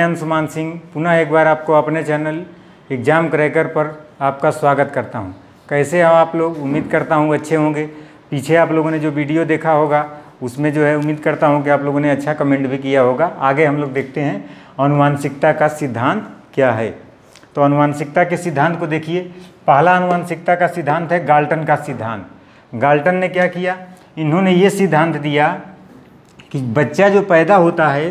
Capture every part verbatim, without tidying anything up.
अंशुमान सिंह पुनः एक बार आपको अपने चैनल एग्ज़ाम क्रैकर पर आपका स्वागत करता हूं। कैसे हो आप लोग? उम्मीद करता हूं अच्छे होंगे। पीछे आप लोगों ने जो वीडियो देखा होगा उसमें जो है उम्मीद करता हूं कि आप लोगों ने अच्छा कमेंट भी किया होगा। आगे हम लोग देखते हैं आनुवांशिकता का सिद्धांत क्या है। तो आनुवांशिकता के सिद्धांत को देखिए। पहला आनुवांशिकता का सिद्धांत है गाल्टन का सिद्धांत। गाल्टन ने क्या किया? इन्होंने ये सिद्धांत दिया कि बच्चा जो पैदा होता है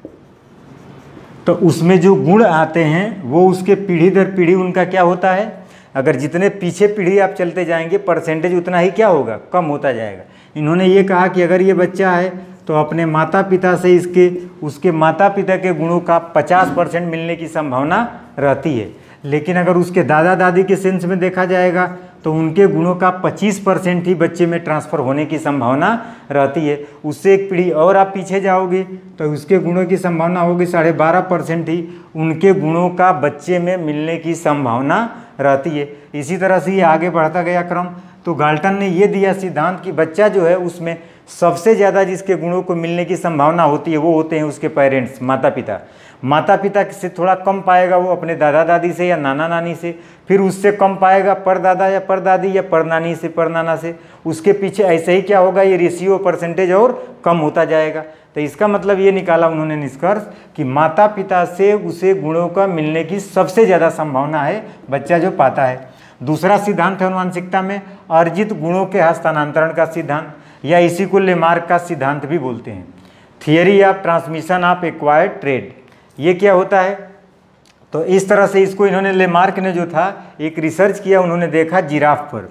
तो उसमें जो गुण आते हैं वो उसके पीढ़ी दर पीढ़ी उनका क्या होता है, अगर जितने पीछे पीढ़ी आप चलते जाएंगे परसेंटेज उतना ही क्या होगा, कम होता जाएगा। इन्होंने ये कहा कि अगर ये बच्चा है तो अपने माता पिता से इसके उसके माता पिता के गुणों का पचास परसेंट मिलने की संभावना रहती है, लेकिन अगर उसके दादा दादी के सेंस में देखा जाएगा तो उनके गुणों का पच्चीस परसेंट ही बच्चे में ट्रांसफ़र होने की संभावना रहती है। उससे एक पीढ़ी और आप पीछे जाओगे तो उसके गुणों की संभावना होगी साढ़े बारह परसेंट ही उनके गुणों का बच्चे में मिलने की संभावना रहती है। इसी तरह से ये आगे बढ़ता गया क्रम। तो गाल्टन ने ये दिया सिद्धांत कि बच्चा जो है उसमें सबसे ज़्यादा जिसके गुणों को मिलने की संभावना होती है वो होते हैं उसके पेरेंट्स, माता पिता। माता पिता से थोड़ा कम पाएगा वो अपने दादा दादी से या नाना नानी से, फिर उससे कम पाएगा परदादा या परदादी या परनानी से परनाना से। उसके पीछे ऐसे ही क्या होगा, ये रेशियो परसेंटेज और कम होता जाएगा। तो इसका मतलब ये निकाला उन्होंने निष्कर्ष कि माता पिता से उसे गुणों का मिलने की सबसे ज़्यादा संभावना है बच्चा जो पाता है। दूसरा सिद्धांत है आनुवांशिकता में अर्जित गुणों के हस्तांतरण का सिद्धांत, या इसी को लेमार्क का सिद्धांत भी बोलते हैं। Theory of transmission of acquired trait. ये क्या होता है? तो इस तरह से इसको इन्होंने लेमार्क ने जो था एक रिसर्च किया। उन्होंने देखा जिराफ पर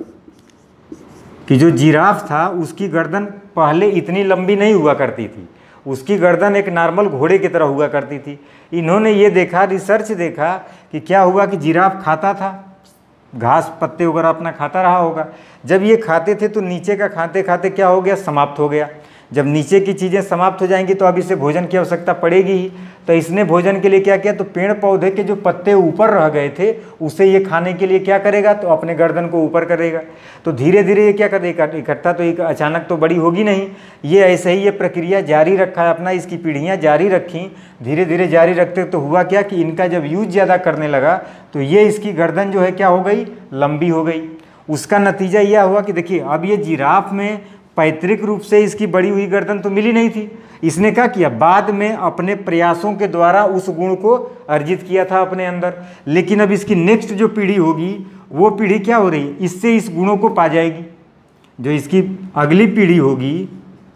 कि जो जिराफ था उसकी गर्दन पहले इतनी लंबी नहीं हुआ करती थी, उसकी गर्दन एक नॉर्मल घोड़े की तरह हुआ करती थी। इन्होंने ये देखा, रिसर्च देखा कि क्या हुआ कि जिराफ खाता था, घास पत्ते वगैरह अपना खाता रहा होगा। जब ये खाते थे तो नीचे का खाते खाते क्या हो गया, समाप्त हो गया। जब नीचे की चीज़ें समाप्त हो जाएंगी तो अब इसे भोजन की आवश्यकता पड़ेगी ही। तो इसने भोजन के लिए क्या किया, तो पेड़ पौधे के जो पत्ते ऊपर रह गए थे उसे ये खाने के लिए क्या करेगा, तो अपने गर्दन को ऊपर करेगा। तो धीरे धीरे ये क्या करेगा, इकट्ठा तो एक अचानक तो बड़ी होगी नहीं, ये ऐसे ही ये प्रक्रिया जारी रखा है अपना, इसकी पीढ़ियाँ जारी रखी। धीरे धीरे जारी रखते तो हुआ क्या कि इनका जब यूज ज़्यादा करने लगा तो ये इसकी गर्दन जो है क्या हो गई, लंबी हो गई। उसका नतीजा यह हुआ कि देखिए अब ये जिराफ में पैतृक रूप से इसकी बड़ी हुई गर्दन तो मिली नहीं थी। इसने क्या किया, बाद में अपने प्रयासों के द्वारा उस गुण को अर्जित किया था अपने अंदर। लेकिन अब इसकी नेक्स्ट जो पीढ़ी होगी वो पीढ़ी क्या हो रही, इससे इस गुणों को पा जाएगी। जो इसकी अगली पीढ़ी होगी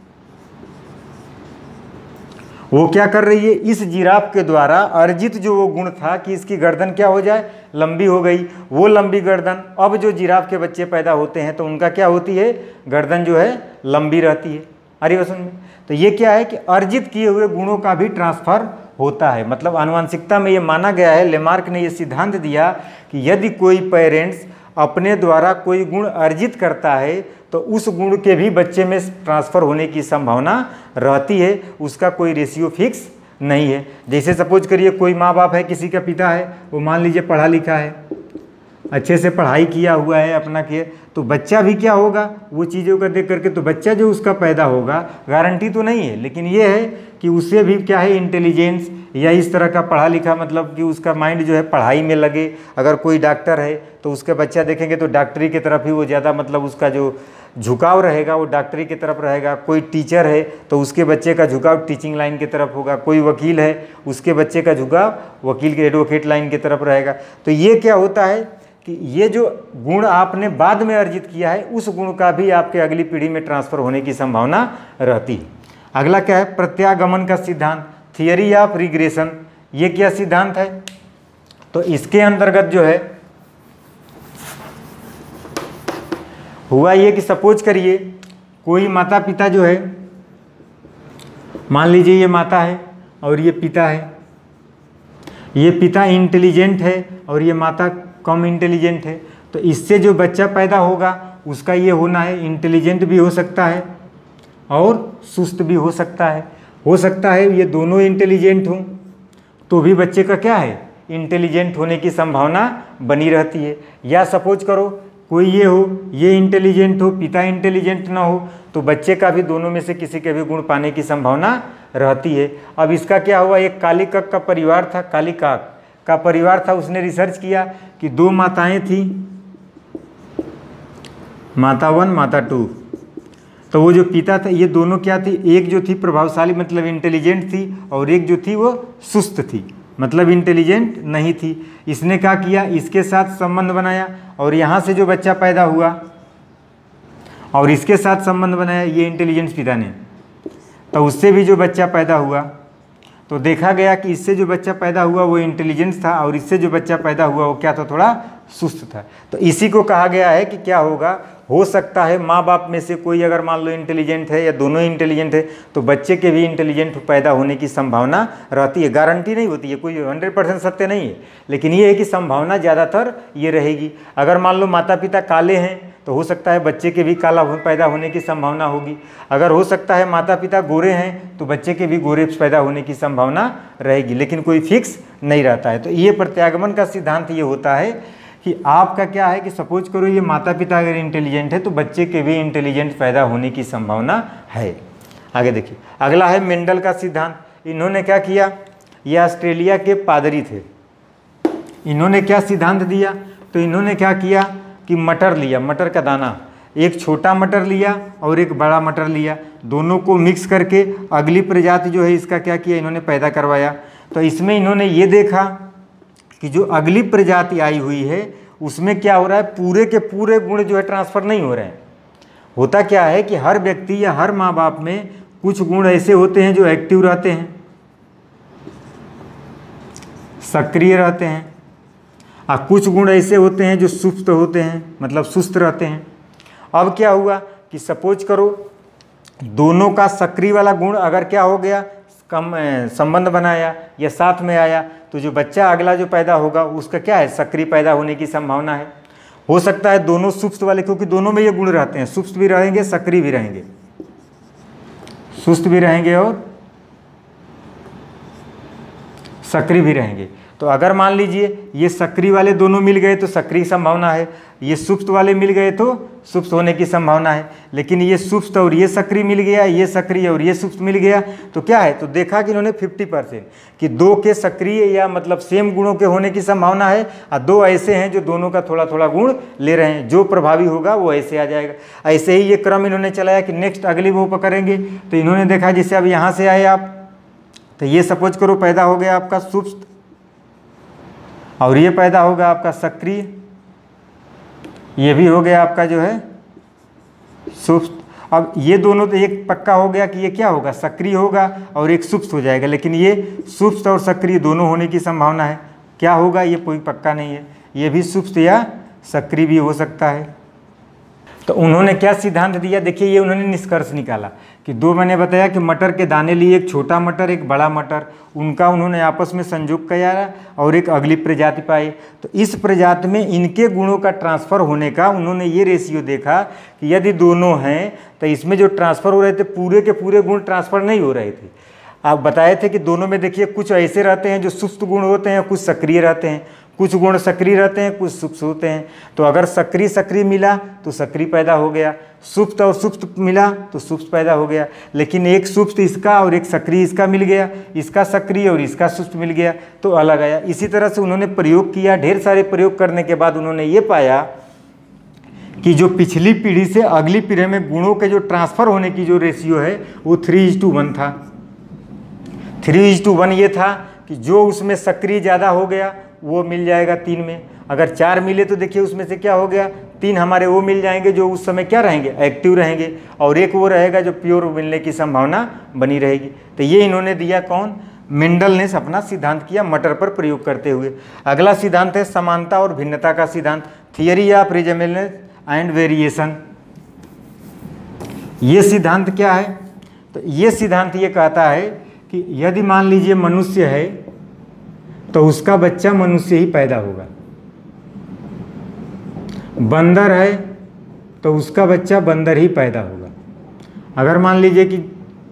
वो क्या कर रही है, इस जिराफ के द्वारा अर्जित जो वो गुण था कि इसकी गर्दन क्या हो जाए, लंबी हो गई। वो लंबी गर्दन अब जो जिराफ के बच्चे पैदा होते हैं तो उनका क्या होती है, गर्दन जो है लंबी रहती है। अरे वसन में तो ये क्या है कि अर्जित किए हुए गुणों का भी ट्रांसफर होता है। मतलब आनुवांशिकता में ये माना गया है, लेमार्क ने ये सिद्धांत दिया कि यदि कोई पेरेंट्स अपने द्वारा कोई गुण अर्जित करता है तो उस गुण के भी बच्चे में ट्रांसफ़र होने की संभावना रहती है। उसका कोई रेशियो फिक्स नहीं है। जैसे सपोज करिए कोई माँ बाप है, किसी का पिता है, वो मान लीजिए पढ़ा लिखा है, अच्छे से पढ़ाई किया हुआ है अपना किए, तो बच्चा भी क्या होगा, वो चीज़ों का देख करके तो बच्चा जो उसका पैदा होगा, गारंटी तो नहीं है लेकिन ये है कि उससे भी क्या है, इंटेलिजेंस या इस तरह का पढ़ा लिखा, मतलब कि उसका माइंड जो है पढ़ाई में लगे। अगर कोई डॉक्टर है तो उसका बच्चा देखेंगे तो डॉक्टरी की तरफ ही वो ज़्यादा, मतलब उसका जो झुकाव रहेगा वो डॉक्टरी की तरफ रहेगा। कोई टीचर है तो उसके बच्चे का झुकाव टीचिंग लाइन की तरफ होगा। कोई वकील है उसके बच्चे का झुकाव वकील के एडवोकेट लाइन की तरफ रहेगा। तो ये क्या होता है कि ये जो गुण आपने बाद में अर्जित किया है उस गुण का भी आपके अगली पीढ़ी में ट्रांसफ़र होने की संभावना रहती है। अगला क्या है, प्रत्यागमन का सिद्धांत, थियरी ऑफ रिग्रेशन। ये क्या सिद्धांत है, तो इसके अंतर्गत जो है हुआ ये कि सपोज करिए कोई माता पिता जो है, मान लीजिए ये माता है और ये पिता है। ये पिता इंटेलिजेंट है और ये माता कम इंटेलिजेंट है। तो इससे जो बच्चा पैदा होगा उसका ये होना है, इंटेलिजेंट भी हो सकता है और सुस्त भी हो सकता है। हो सकता है ये दोनों इंटेलिजेंट हों तो भी बच्चे का क्या है, इंटेलिजेंट होने की संभावना बनी रहती है। या सपोज करो कोई ये हो, ये इंटेलिजेंट हो, पिता इंटेलिजेंट ना हो, तो बच्चे का भी दोनों में से किसी के भी गुण पाने की संभावना रहती है। अब इसका क्या हुआ, एक काली कक का परिवार था, काली काक का परिवार था, उसने रिसर्च किया कि दो माताएं थी, माता वन माता टू। तो वो जो पिता था, ये दोनों क्या थी, एक जो थी प्रभावशाली मतलब इंटेलिजेंट थी, और एक जो थी वो सुस्त थी मतलब इंटेलिजेंट नहीं थी। इसने क्या किया, इसके साथ संबंध बनाया और यहाँ से जो बच्चा पैदा हुआ और इसके साथ संबंध बनाया ये इंटेलिजेंट पिता ने, तो उससे भी जो बच्चा पैदा हुआ तो देखा गया कि इससे जो बच्चा पैदा हुआ वो इंटेलिजेंट था और इससे जो बच्चा पैदा हुआ वो क्या था, थोड़ा सुस्त था। तो इसी को कहा गया है कि क्या होगा, हो सकता है माँ बाप में से कोई अगर मान लो इंटेलिजेंट है या दोनों इंटेलिजेंट है तो बच्चे के भी इंटेलिजेंट पैदा होने की संभावना रहती है। गारंटी नहीं होती है, कोई हंड्रेड परसेंट सत्य नहीं है, लेकिन ये है कि संभावना ज़्यादातर ये रहेगी। अगर मान लो माता पिता काले हैं तो हो सकता है बच्चे के भी काला पैदा होने की संभावना होगी। अगर हो सकता है माता पिता गोरे हैं तो बच्चे के भी गोरे पैदा होने की संभावना रहेगी, लेकिन कोई फिक्स नहीं रहता है। तो ये प्रत्यागमन का सिद्धांत ये होता है कि आपका क्या है कि सपोज करो ये माता पिता अगर इंटेलिजेंट है तो बच्चे के भी इंटेलिजेंट पैदा होने की संभावना है। आगे देखिए, अगला है मेंडल का सिद्धांत। इन्होंने क्या किया, ये ऑस्ट्रेलिया के पादरी थे, इन्होंने क्या सिद्धांत दिया, तो इन्होंने क्या किया कि मटर लिया, मटर का दाना, एक छोटा मटर लिया और एक बड़ा मटर लिया, दोनों को मिक्स करके अगली प्रजाति जो है इसका क्या किया, इन्होंने पैदा करवाया। तो इसमें इन्होंने ये देखा कि जो अगली प्रजाति आई हुई है उसमें क्या हो रहा है, पूरे के पूरे गुण जो है ट्रांसफ़र नहीं हो रहे हैं। होता क्या है कि हर व्यक्ति या हर माँ बाप में कुछ गुण ऐसे होते हैं जो एक्टिव रहते हैं, सक्रिय रहते हैं, और कुछ गुण ऐसे होते हैं जो सुस्त होते हैं मतलब सुस्त रहते हैं। अब क्या हुआ कि सपोज करो दोनों का सक्रिय वाला गुण अगर क्या हो गया, कम संबंध बनाया या साथ में आया तो जो बच्चा अगला जो पैदा होगा उसका क्या है, सक्रिय पैदा होने की संभावना है। हो सकता है दोनों सुस्त वाले, क्योंकि दोनों में ये गुण रहते हैं, सुस्त भी रहेंगे सक्रिय भी रहेंगे, सुस्त भी रहेंगे और सक्रिय भी रहेंगे। तो अगर मान लीजिए ये सक्रिय वाले दोनों मिल गए तो सक्रिय संभावना है, ये सुप्त वाले मिल गए तो सुप्त होने की संभावना है। लेकिन ये सुप्त और ये सक्रिय मिल गया, ये सक्रिय और ये सुप्त मिल गया तो क्या है, तो देखा कि इन्होंने फिफ्टी परसेंट कि दो के सक्रिय या मतलब सेम गुणों के होने की संभावना है, और दो ऐसे हैं जो दोनों का थोड़ा थोड़ा गुण ले रहे हैं, जो प्रभावी होगा वो ऐसे आ जाएगा। ऐसे ही ये क्रम इन्होंने चलाया कि नेक्स्ट अगली वो पकड़ेंगे। तो इन्होंने देखा जैसे अब यहाँ से आए आप, तो ये सपोज करो पैदा हो गया आपका सुप्त और ये पैदा होगा आपका सक्रिय, ये भी हो गया आपका जो है सुप्त। अब ये दोनों तो एक पक्का हो गया कि ये क्या होगा, सक्रिय होगा और एक सुप्त हो जाएगा, लेकिन ये सुप्त और सक्रिय दोनों होने की संभावना है। क्या होगा ये कोई पक्का नहीं है, ये भी सुप्त या सक्रिय भी हो सकता है। तो उन्होंने क्या सिद्धांत दिया, देखिए ये उन्होंने निष्कर्ष निकाला कि दो मैंने बताया कि मटर के दाने लिए, एक छोटा मटर एक बड़ा मटर, उनका उन्होंने आपस में संयोग किया और एक अगली प्रजाति पाई। तो इस प्रजाति में इनके गुणों का ट्रांसफ़र होने का उन्होंने ये रेशियो देखा कि यदि दोनों हैं तो इसमें जो ट्रांसफ़र हो रहे थे पूरे के पूरे गुण ट्रांसफ़र नहीं हो रहे थे। आप बताए थे कि दोनों में देखिए कुछ ऐसे रहते हैं जो सुप्त गुण होते हैं, कुछ सक्रिय रहते हैं, कुछ गुण सक्रिय रहते हैं, कुछ सुप्त होते हैं। तो अगर सक्रिय सक्रिय मिला तो सक्रिय पैदा हो गया, सुप्त और सुप्त मिला तो सुप्त पैदा हो गया। लेकिन एक सुप्त इसका और एक सक्रिय इसका मिल गया, इसका सक्रिय और इसका सुप्त मिल गया तो अलग आया। इसी तरह से उन्होंने प्रयोग किया, ढेर सारे प्रयोग करने के बाद उन्होंने ये पाया कि जो पिछली पीढ़ी से अगली पीढ़ी में गुणों के जो ट्रांसफ़र होने की जो रेशियो है वो थ्री इज टू वन था। थ्री इज टू वन ये था कि जो उसमें सक्रिय ज़्यादा हो गया वो मिल जाएगा तीन में, अगर चार मिले तो देखिए उसमें से क्या हो गया, तीन हमारे वो मिल जाएंगे जो उस समय क्या रहेंगे, एक्टिव रहेंगे, और एक वो रहेगा जो प्योर मिलने की संभावना बनी रहेगी। तो ये इन्होंने दिया कौन, मेंडल ने अपना सिद्धांत किया मटर पर प्रयोग करते हुए। अगला सिद्धांत है समानता और भिन्नता का सिद्धांत, theory of resemblance and variation. ये सिद्धांत क्या है, तो ये सिद्धांत ये कहता है कि यदि मान लीजिए मनुष्य है तो उसका बच्चा मनुष्य ही पैदा होगा, बंदर है तो उसका बच्चा बंदर ही पैदा होगा, अगर मान लीजिए कि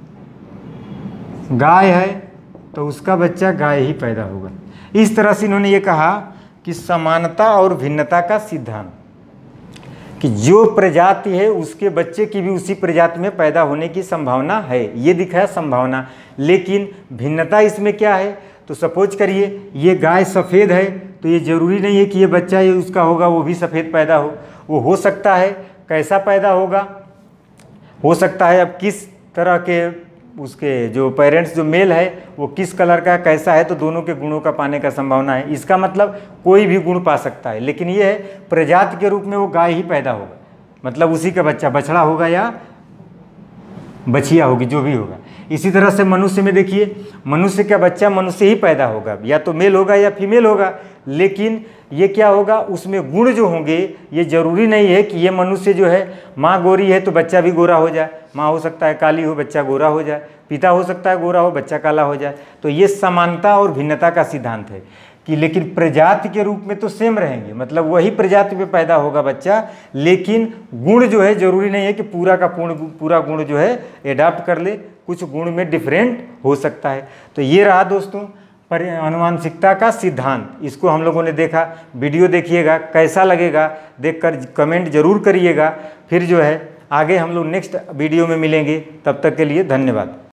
गाय है तो उसका बच्चा गाय ही पैदा होगा। इस तरह से इन्होंने ये कहा कि समानता और भिन्नता का सिद्धांत, कि जो प्रजाति है उसके बच्चे की भी उसी प्रजाति में पैदा होने की संभावना है, ये दिखाया संभावना। लेकिन भिन्नता इसमें क्या है, तो सपोज करिए ये गाय सफ़ेद है तो ये ज़रूरी नहीं है कि ये बच्चा ये उसका होगा वो भी सफ़ेद पैदा हो। वो हो सकता है कैसा पैदा होगा, हो सकता है अब किस तरह के उसके जो पेरेंट्स जो मेल है वो किस कलर का कैसा है, तो दोनों के गुणों का पाने का संभावना है। इसका मतलब कोई भी गुण पा सकता है, लेकिन ये है प्रजाति के रूप में वो गाय ही पैदा होगा, मतलब उसी का बच्चा बछड़ा होगा या बछिया होगी, जो भी होगा। इसी तरह से मनुष्य में देखिए, मनुष्य का बच्चा मनुष्य ही पैदा होगा, या तो मेल होगा या फीमेल होगा, लेकिन ये क्या होगा उसमें गुण जो होंगे ये ज़रूरी नहीं है कि ये मनुष्य जो है माँ गोरी है तो बच्चा भी गोरा हो जाए, माँ हो सकता है काली हो बच्चा गोरा हो जाए, पिता हो सकता है गोरा हो बच्चा काला हो जाए। तो ये समानता और भिन्नता का सिद्धांत है कि लेकिन प्रजाति के रूप में तो सेम रहेंगे, मतलब वही प्रजाति में पैदा होगा बच्चा, लेकिन गुण जो है ज़रूरी नहीं है कि पूरा का पूर्ण पूरा गुण जो है एडाप्ट कर ले, कुछ गुण में डिफरेंट हो सकता है। तो ये रहा दोस्तों पर आनुवांशिकता का सिद्धांत, इसको हम लोगों ने देखा। वीडियो देखिएगा, कैसा लगेगा देखकर कमेंट जरूर करिएगा। फिर जो है आगे हम लोग नेक्स्ट वीडियो में मिलेंगे, तब तक के लिए धन्यवाद।